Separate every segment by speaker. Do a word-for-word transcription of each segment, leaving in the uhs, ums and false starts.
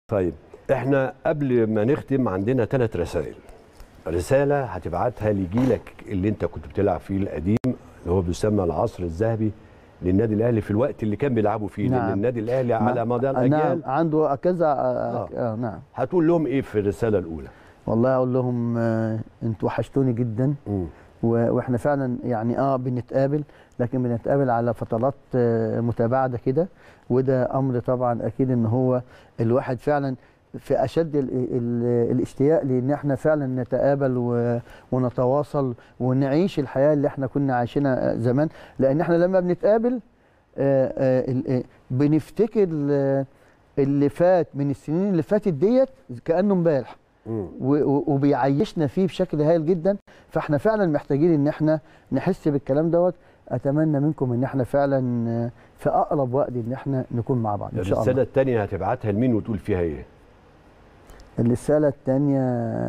Speaker 1: طيب احنا قبل ما نختم عندنا ثلاث رسائل. رساله هتبعتها لجيلك اللي انت كنت بتلعب فيه القديم، اللي هو بيسمى العصر الذهبي للنادي الاهلي في الوقت اللي كان بيلعبوا فيه. نعم. لان النادي الاهلي على مدى الاجيال
Speaker 2: نعم عنده كذا. آه. آه. نعم.
Speaker 1: هتقول لهم ايه في الرساله الاولى؟
Speaker 2: والله اقول لهم آه انتوا وحشتوني جدا. م. واحنا فعلا يعني اه بنتقابل، لكن بنتقابل على فترات آه متباعده كده، وده امر طبعا اكيد ان هو الواحد فعلا في اشد ال ال الاشتياق لان احنا فعلا نتقابل ونتواصل ونعيش الحياه اللي احنا كنا عايشينها زمان، لان احنا لما بنتقابل آآ آآ بنفتكر اللي فات من السنين اللي فاتت ديت كانه امبارح، وبيعيشنا فيه بشكل هايل جدا. فاحنا فعلا محتاجين ان احنا نحس بالكلام دوت. اتمنى منكم ان احنا فعلا في اقرب وقت ان احنا نكون مع بعض ان شاء الله.
Speaker 1: الرساله الثانيه هتبعتها لمين وتقول فيها ايه؟
Speaker 2: الرسالة الثانية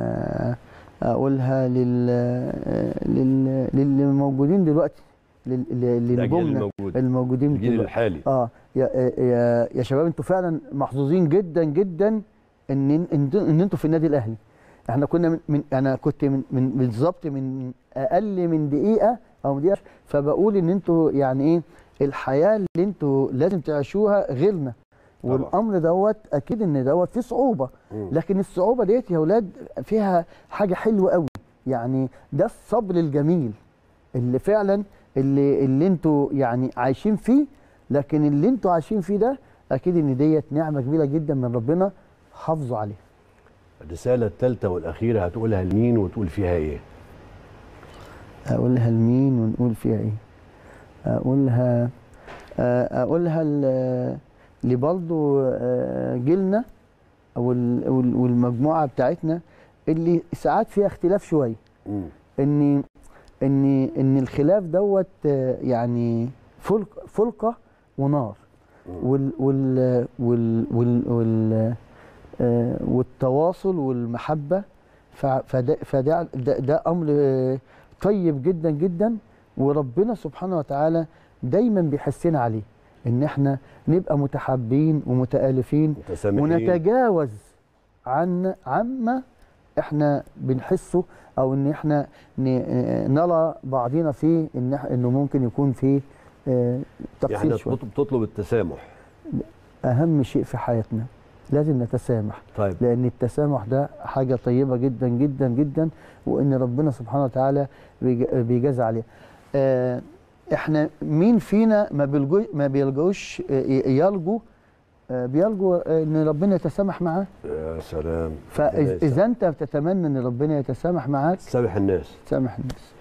Speaker 2: أقولها لل لل للي موجودين دلوقتي، للنجومنا الموجودين
Speaker 1: الجيل الحالي.
Speaker 2: اه يا يا يا شباب، انتوا فعلا محظوظين جدا جدا ان ان انتوا في النادي الاهلي. احنا كنا من, من انا كنت من من بالظبط من اقل من دقيقة او دقيقة، فبقول ان انتوا يعني ايه الحياة اللي انتوا لازم تعيشوها غيرنا. والامر دوت اكيد ان دوت فيه صعوبه، لكن الصعوبه ديت يا اولاد فيها حاجه حلوه قوي، يعني ده الصبر الجميل اللي فعلا اللي اللي انتوا يعني عايشين فيه، لكن اللي انتوا عايشين فيه ده اكيد ان ديت نعمه كبيره جدا من ربنا، حافظوا عليها.
Speaker 1: الرساله الثالثه والاخيره هتقولها لمين وتقول فيها ايه؟
Speaker 2: اقولها لمين ونقول فيها ايه؟ اقولها اقولها اللي برضه جيلنا او والمجموعه بتاعتنا اللي ساعات فيها اختلاف شويه، ان ان ان الخلاف دوت يعني فلق فلقه ونار، وال وال وال وال, وال والتواصل والمحبه، فده فده ده, ده امر طيب جدا جدا، وربنا سبحانه وتعالى دايما بيحسنا عليه ان احنا نبقى متحابين ومتآلفين ونتجاوز عن عما احنا بنحسه او ان احنا نرى بعضنا فيه ان انه ممكن يكون فيه تقصير
Speaker 1: يعني
Speaker 2: شويه.
Speaker 1: بتطلب التسامح.
Speaker 2: اهم شيء في حياتنا لازم نتسامح.
Speaker 1: طيب.
Speaker 2: لان التسامح ده حاجه طيبه جدا جدا جدا، وان ربنا سبحانه وتعالى بيجازي عليها. آه احنا مين فينا ما بيلجو ما بيلجوش يلجو بيلجو ان ربنا يتسامح معاه؟
Speaker 1: يا سلام.
Speaker 2: فاذا انت بتتمنى ان ربنا يتسامح معاك،
Speaker 1: سامح الناس.
Speaker 2: سامح الناس.